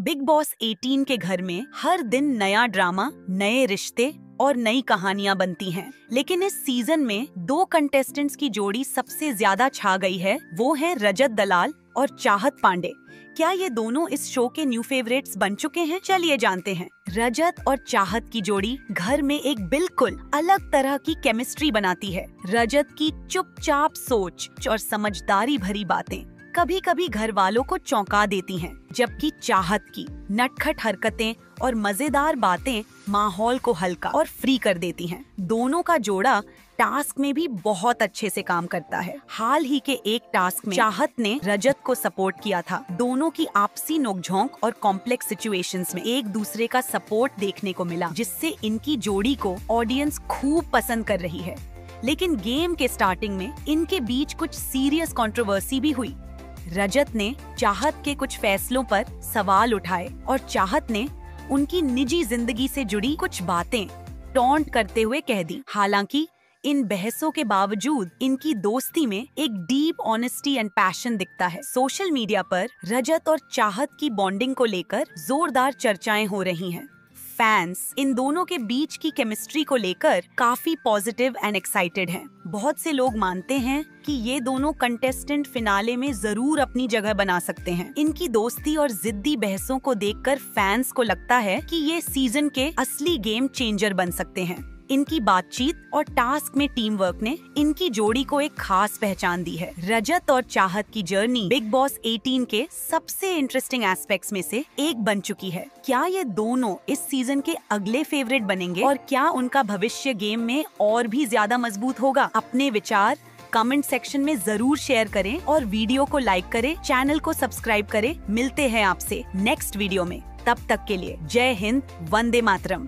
Big boss 18 के घर में हर दिन नया ड्रामा, नए रिश्ते और नई कहानियां बनती हैं। लेकिन इस सीजन में दो कंटेस्टेंट्स की जोड़ी सबसे ज्यादा छा गई है। वो है रजत दलाल और चाहत पांडे। क्या ये दोनों इस शो के न्यू फेवरेट्स बन चुके हैं? चलिए जानते हैं। रजत और चाहत की जोड़ी घर में एक बिल्कुल अलग तरह की केमिस्ट्री बनाती है। रजत की चुपचाप सोच और समझदारी भरी बातें कभी कभी घर वालों को चौंका देती हैं, जबकि चाहत की नटखट हरकतें और मजेदार बातें माहौल को हल्का और फ्री कर देती हैं। दोनों का जोड़ा टास्क में भी बहुत अच्छे से काम करता है। हाल ही के एक टास्क में चाहत ने रजत को सपोर्ट किया था। दोनों की आपसी नोकझोंक और कॉम्प्लेक्स सिचुएशंस में एक दूसरे का सपोर्ट देखने को मिला, जिससे इनकी जोड़ी को ऑडियंस खूब पसंद कर रही है। लेकिन गेम के स्टार्टिंग में इनके बीच कुछ सीरियस कंट्रोवर्सी भी हुई। रजत ने चाहत के कुछ फैसलों पर सवाल उठाए और चाहत ने उनकी निजी जिंदगी से जुड़ी कुछ बातें टॉन्ट करते हुए कह दी। हालांकि इन बहसों के बावजूद इनकी दोस्ती में एक डीप ऑनेस्टी एंड पैशन दिखता है। सोशल मीडिया पर रजत और चाहत की बॉन्डिंग को लेकर जोरदार चर्चाएं हो रही हैं। फैंस इन दोनों के बीच की केमिस्ट्री को लेकर काफी पॉजिटिव एंड एक्साइटेड हैं। बहुत से लोग मानते हैं कि ये दोनों कंटेस्टेंट फिनाले में जरूर अपनी जगह बना सकते हैं। इनकी दोस्ती और जिद्दी बहसों को देखकर फैंस को लगता है कि ये सीजन के असली गेम चेंजर बन सकते हैं। इनकी बातचीत और टास्क में टीम वर्क ने इनकी जोड़ी को एक खास पहचान दी है। रजत और चाहत की जर्नी बिग बॉस 18 के सबसे इंटरेस्टिंग एस्पेक्ट्स में से एक बन चुकी है। क्या ये दोनों इस सीजन के अगले फेवरेट बनेंगे और क्या उनका भविष्य गेम में और भी ज्यादा मजबूत होगा? अपने विचार कमेंट सेक्शन में जरूर शेयर करें और वीडियो को लाइक करें, चैनल को सब्सक्राइब करें। मिलते हैं आपसे नेक्स्ट वीडियो में। तब तक के लिए जय हिंद, वंदे मातरम।